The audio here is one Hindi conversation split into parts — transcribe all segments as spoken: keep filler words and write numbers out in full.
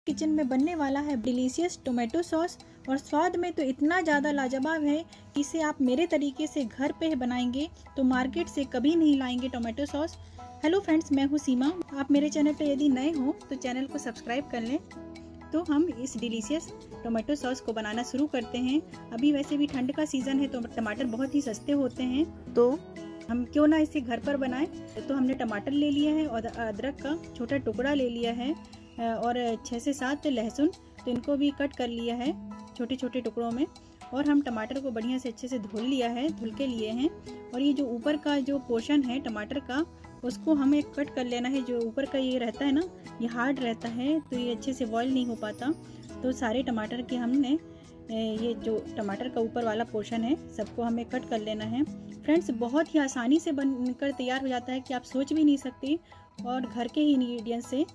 किचन में बनने वाला है डिलीशियस टोमेटो सॉस और स्वाद में तो इतना ज़्यादा लाजवाब है कि इसे आप मेरे तरीके से घर पे बनाएंगे तो मार्केट से कभी नहीं लाएंगे टोमेटो सॉस। हेलो फ्रेंड्स, मैं हूँ सीमा। आप मेरे चैनल पे यदि नए हो तो चैनल को सब्सक्राइब कर लें। तो हम इस डिलीशियस टोमेटो सॉस को बनाना शुरू करते हैं। अभी वैसे भी ठंड का सीज़न है तो टमाटर बहुत ही सस्ते होते हैं, तो हम क्यों ना इसे घर पर बनाएं। तो हमने टमाटर ले लिया है और अदरक का छोटा टुकड़ा ले लिया है और छः से सात लहसुन, तो इनको भी कट कर लिया है छोटे छोटे टुकड़ों में। और हम टमाटर को बढ़िया से अच्छे से धुल लिया है, धुल के लिए हैं। और ये जो ऊपर का जो पोर्शन है टमाटर का, उसको हमें कट कर लेना है। जो ऊपर का ये रहता है ना, ये हार्ड रहता है तो ये अच्छे से बॉईल नहीं हो पाता। तो सारे टमाटर के हमने ये जो टमाटर का ऊपर वाला पोर्शन है सबको हमें कट कर लेना है। फ्रेंड्स, बहुत ही आसानी से बनकर तैयार हो जाता है कि आप सोच भी नहीं सकते, और घर के ही इंग्रेडिएंट्स से।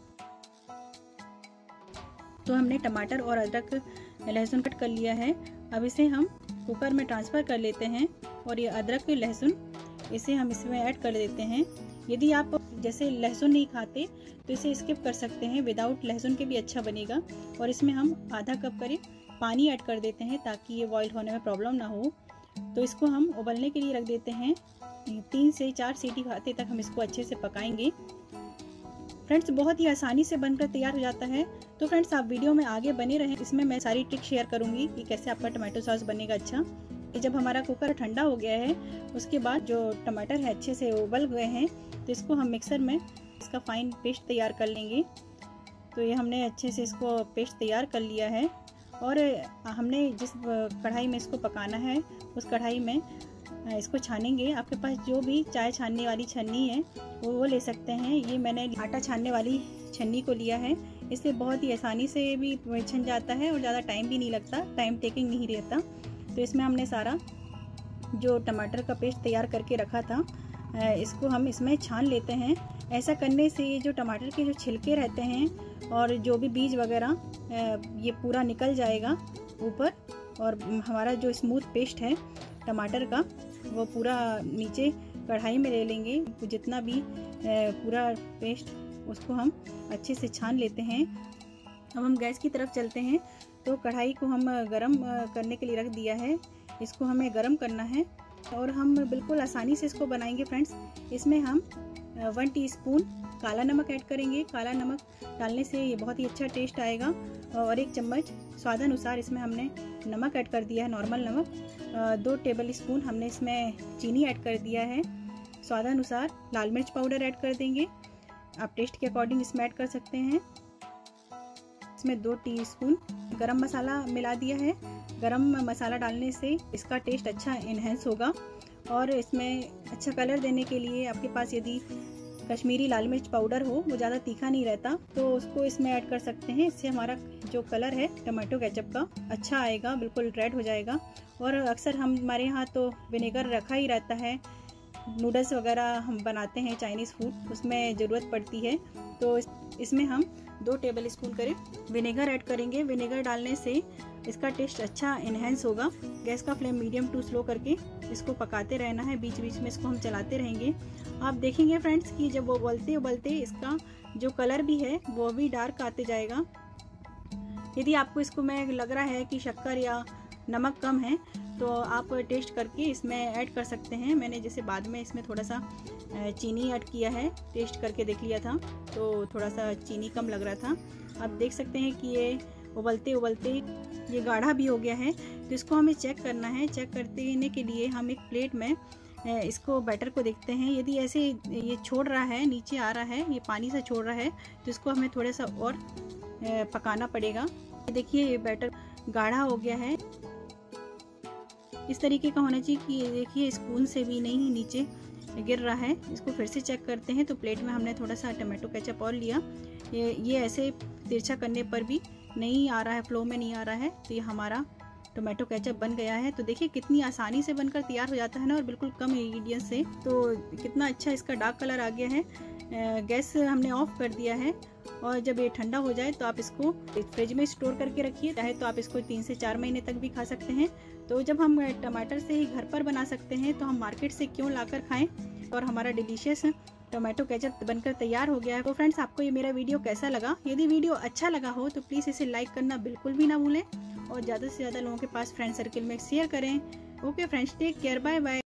तो हमने टमाटर और अदरक लहसुन कट कर लिया है। अब इसे हम कुकर में ट्रांसफ़र कर लेते हैं और ये अदरक लहसुन इसे हम इसमें ऐड कर देते हैं। यदि आप जैसे लहसुन नहीं खाते तो इसे स्किप कर सकते हैं, विदाउट लहसुन के भी अच्छा बनेगा। और इसमें हम आधा कप करीब पानी ऐड कर देते हैं ताकि ये बॉईल होने में प्रॉब्लम ना हो। तो इसको हम उबलने के लिए रख देते हैं। तीन से चार सीटी आते तक हम इसको अच्छे से पकाएंगे। फ्रेंड्स, बहुत ही आसानी से बनकर तैयार हो जाता है। तो फ्रेंड्स, आप वीडियो में आगे बने रहें, इसमें मैं सारी ट्रिक शेयर करूंगी कि कैसे आपका टमाटो सॉस बनेगा अच्छा। जब हमारा कुकर ठंडा हो गया है, उसके बाद जो टमाटर है अच्छे से उबल गए हैं, तो इसको हम मिक्सर में इसका फाइन पेस्ट तैयार कर लेंगे। तो ये हमने अच्छे से इसको पेस्ट तैयार कर लिया है। और हमने जिस कढ़ाई में इसको पकाना है उस कढ़ाई में इसको छानेंगे। आपके पास जो भी चाय छानने वाली छन्नी है वो वो ले सकते हैं। ये मैंने आटा छानने वाली छन्नी को लिया है। इससे बहुत ही आसानी से भी छन जाता है और ज़्यादा टाइम भी नहीं लगता, टाइम टेकिंग नहीं रहता। तो इसमें हमने सारा जो टमाटर का पेस्ट तैयार करके रखा था इसको हम इसमें छान लेते हैं। ऐसा करने से ये जो टमाटर के जो छिलके रहते हैं और जो भी बीज वगैरह ये पूरा निकल जाएगा ऊपर, और हमारा जो स्मूथ पेस्ट है टमाटर का वो पूरा नीचे कढ़ाई में ले लेंगे। जितना भी पूरा पेस्ट उसको हम अच्छे से छान लेते हैं। अब हम गैस की तरफ चलते हैं। तो कढ़ाई को हम गरम करने के लिए रख दिया है। इसको हमें गरम करना है और हम बिल्कुल आसानी से इसको बनाएंगे। फ्रेंड्स, इसमें हम वन टीस्पून काला नमक ऐड करेंगे। काला नमक डालने से ये बहुत ही अच्छा टेस्ट आएगा। और एक चम्मच स्वादानुसार इसमें हमने नमक ऐड कर दिया है, नॉर्मल नमक। दो टेबल स्पून हमने इसमें चीनी ऐड कर दिया है। स्वादानुसार लाल मिर्च पाउडर ऐड कर देंगे। आप टेस्ट के अकॉर्डिंग इसमें ऐड कर सकते हैं। इसमें दो टीस्पून गरम मसाला मिला दिया है। गरम मसाला डालने से इसका टेस्ट अच्छा इन्हेंस होगा। और इसमें अच्छा कलर देने के लिए आपके पास यदि कश्मीरी लाल मिर्च पाउडर हो, वो ज़्यादा तीखा नहीं रहता, तो उसको इसमें ऐड कर सकते हैं। इससे हमारा जो कलर है टमाटो केचप का अच्छा आएगा, बिल्कुल रेड हो जाएगा। और अक्सर हम हमारे यहाँ तो विनेगर रखा ही रहता है। नूडल्स वगैरह हम बनाते हैं, चाइनीज़ फूड, उसमें ज़रूरत पड़ती है। तो इसमें हम दो टेबल स्पून करीब विनेगर ऐड करेंगे। विनेगर डालने से इसका टेस्ट अच्छा इन्हेंस होगा। गैस का फ्लेम मीडियम टू स्लो करके इसको पकाते रहना है। बीच बीच में इसको हम चलाते रहेंगे। आप देखेंगे फ्रेंड्स कि जब वो उबलते उबलते इसका जो कलर भी है वो भी डार्क आते जाएगा। यदि आपको इसको में लग रहा है कि शक्कर या नमक कम है तो आप टेस्ट करके इसमें ऐड कर सकते हैं। मैंने जैसे बाद में इसमें थोड़ा सा चीनी ऐड किया है, टेस्ट करके देख लिया था तो थोड़ा सा चीनी कम लग रहा था। आप देख सकते हैं कि ये उबलते उबलते ये गाढ़ा भी हो गया है। तो इसको हमें चेक करना है। चेक करने के लिए हम एक प्लेट में इसको बैटर को देखते हैं। यदि ऐसे ये छोड़ रहा है, नीचे आ रहा है, ये पानी से छोड़ रहा है, तो इसको हमें थोड़ा सा और पकाना पड़ेगा। देखिए ये बैटर गाढ़ा हो गया है। इस तरीके का होना चाहिए कि देखिए स्पून से भी नहीं नीचे गिर रहा है। इसको फिर से चेक करते हैं। तो प्लेट में हमने थोड़ा सा टमाटो केचप और लिया। ये ये ऐसे तिरछा करने पर भी नहीं आ रहा है, फ्लो में नहीं आ रहा है। तो ये हमारा टोमेटो केचप बन गया है। तो देखिए कितनी आसानी से बनकर तैयार हो जाता है ना, और बिल्कुल कम इंग्रेडिएंट्स से। तो कितना अच्छा इसका डार्क कलर आ गया है। गैस हमने ऑफ कर दिया है। और जब ये ठंडा हो जाए तो आप इसको फ्रिज में स्टोर करके रखिए। चाहे तो आप इसको तीन से चार महीने तक भी खा सकते हैं। तो जब हम टमाटर से ही घर पर बना सकते हैं तो हम मार्केट से क्यों लाकर खाएं। और हमारा डिलीशियस टोमेटो केचप बनकर तैयार हो गया है। तो फ्रेंड्स, आपको ये मेरा वीडियो कैसा लगा? यदि वीडियो अच्छा लगा हो तो प्लीज़ इसे लाइक करना बिल्कुल भी ना भूलें और ज़्यादा से ज़्यादा लोगों के पास फ्रेंड सर्कल में शेयर करें। Okay friends, take care, bye bye.